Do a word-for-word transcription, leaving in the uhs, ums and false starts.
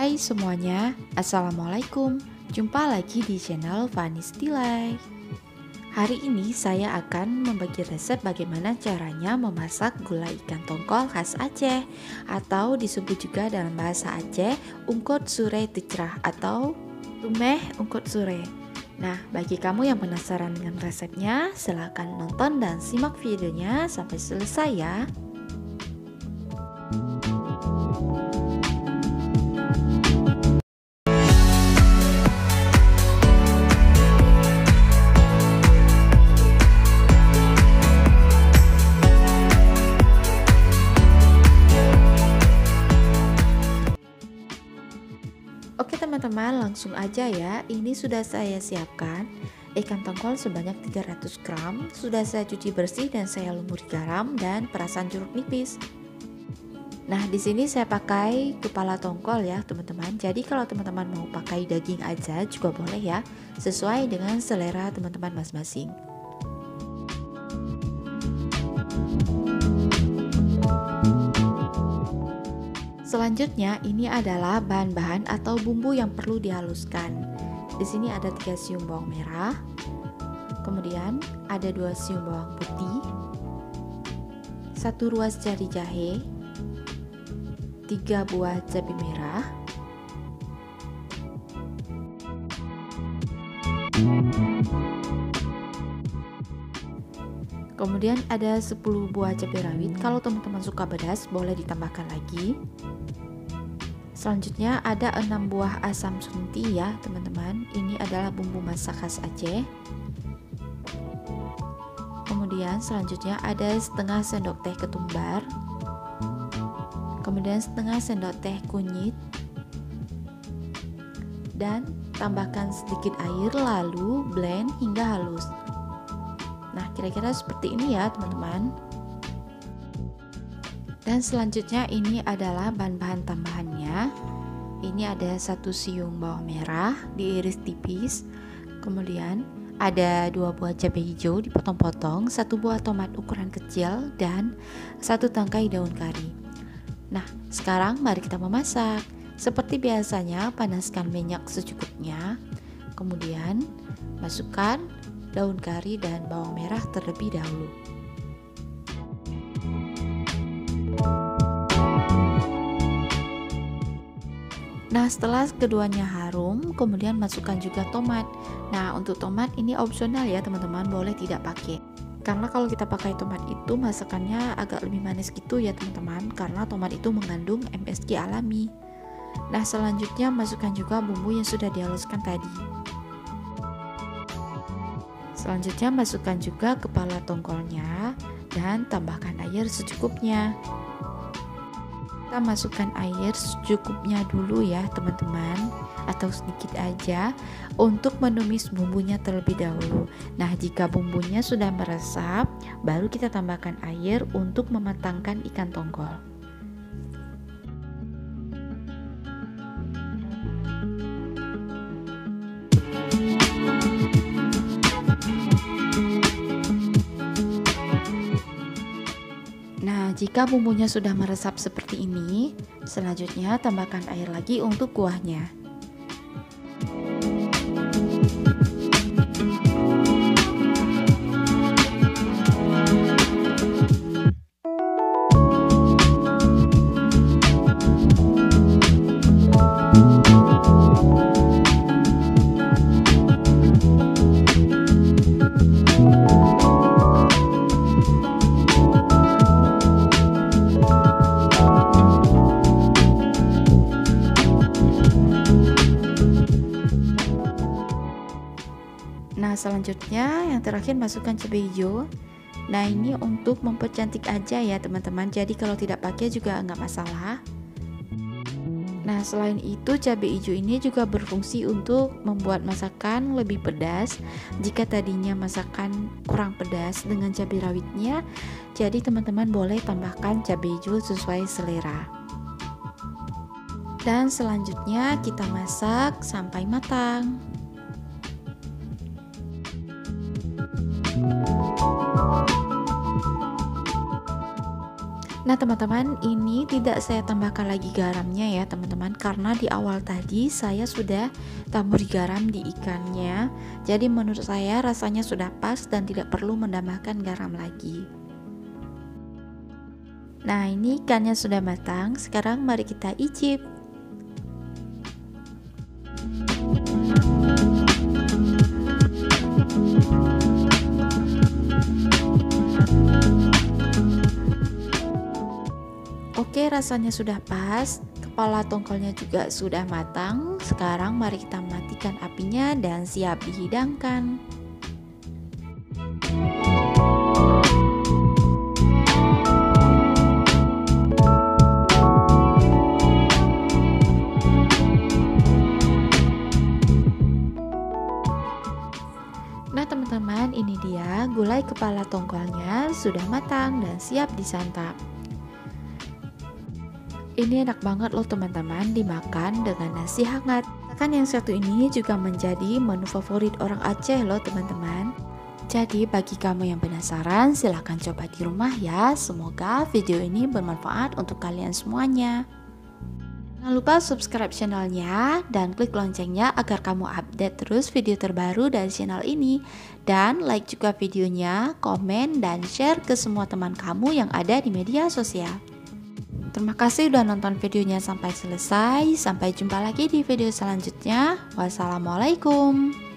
Hai semuanya, Assalamualaikum. Jumpa lagi di channel Vanis Tilai. Hari ini saya akan membagi resep bagaimana caranya memasak gulai ikan tongkol khas Aceh, atau disebut juga dalam bahasa Aceh ungkut sure tecrah atau tumeh ungkut sure. Nah, bagi kamu yang penasaran dengan resepnya, silahkan nonton dan simak videonya sampai selesai ya. Oke teman-teman, langsung aja ya. Ini sudah saya siapkan ikan tongkol sebanyak tiga ratus gram. Sudah saya cuci bersih dan saya lumuri garam dan perasan jeruk nipis. Nah, di sini saya pakai kepala tongkol ya, teman-teman. Jadi kalau teman-teman mau pakai daging aja juga boleh ya, sesuai dengan selera teman-teman masing-masing. Selanjutnya ini adalah bahan-bahan atau bumbu yang perlu dihaluskan. Di sini ada tiga siung bawang merah, kemudian ada dua siung bawang putih, satu ruas jari jahe, tiga buah cabai merah, kemudian ada sepuluh buah cabai rawit. Kalau teman-teman suka pedas boleh ditambahkan lagi. Selanjutnya ada enam buah asam sunti ya teman-teman. Ini adalah bumbu masak khas Aceh. Kemudian selanjutnya ada setengah sendok teh ketumbar, kemudian setengah sendok teh kunyit, dan tambahkan sedikit air lalu blend hingga halus. Nah, kira-kira seperti ini ya teman-teman. Dan selanjutnya ini adalah bahan-bahan tambahannya. Ini ada satu siung bawang merah diiris tipis, kemudian ada dua buah cabai hijau dipotong-potong, satu buah tomat ukuran kecil, dan satu tangkai daun kari. Nah, sekarang mari kita memasak. Seperti biasanya, panaskan minyak secukupnya, kemudian masukkan daun kari dan bawang merah terlebih dahulu. Nah, setelah keduanya harum, kemudian masukkan juga tomat. Nah, untuk tomat ini opsional ya teman-teman, boleh tidak pakai. Karena kalau kita pakai tomat itu masakannya agak lebih manis gitu ya teman-teman, karena tomat itu mengandung M S G alami. Nah, selanjutnya masukkan juga bumbu yang sudah dihaluskan tadi. Selanjutnya masukkan juga kepala tongkolnya dan tambahkan air secukupnya. Kita masukkan air secukupnya dulu ya teman-teman, atau sedikit aja untuk menumis bumbunya terlebih dahulu. Nah, jika bumbunya sudah meresap, baru kita tambahkan air untuk mematangkan ikan tongkol. Nah, jika bumbunya sudah meresap seperti ini, selanjutnya tambahkan air lagi untuk kuahnya. Nah, selanjutnya yang terakhir masukkan cabai hijau. Nah, ini untuk mempercantik aja ya teman-teman, jadi kalau tidak pakai juga nggak masalah. Nah, selain itu cabai hijau ini juga berfungsi untuk membuat masakan lebih pedas. Jika tadinya masakan kurang pedas dengan cabai rawitnya, jadi teman-teman boleh tambahkan cabai hijau sesuai selera. Dan selanjutnya kita masak sampai matang. Nah teman-teman, ini tidak saya tambahkan lagi garamnya ya teman-teman, karena di awal tadi saya sudah taburi garam di ikannya. Jadi menurut saya rasanya sudah pas dan tidak perlu menambahkan garam lagi. Nah ini ikannya sudah matang, sekarang mari kita icip. Oke, rasanya sudah pas, kepala tongkolnya juga sudah matang. Sekarang mari kita matikan apinya dan siap dihidangkan. Nah teman-teman, ini dia gulai kepala tongkolnya sudah matang dan siap disantap. Ini enak banget loh teman-teman, dimakan dengan nasi hangat. Bahkan yang satu ini juga menjadi menu favorit orang Aceh loh teman-teman. Jadi bagi kamu yang penasaran, silahkan coba di rumah ya. Semoga video ini bermanfaat untuk kalian semuanya. Jangan lupa subscribe channelnya dan klik loncengnya agar kamu update terus video terbaru dari channel ini. Dan like juga videonya, komen, dan share ke semua teman kamu yang ada di media sosial. Terima kasih udah nonton videonya sampai selesai. Sampai jumpa lagi di video selanjutnya. Wassalamualaikum.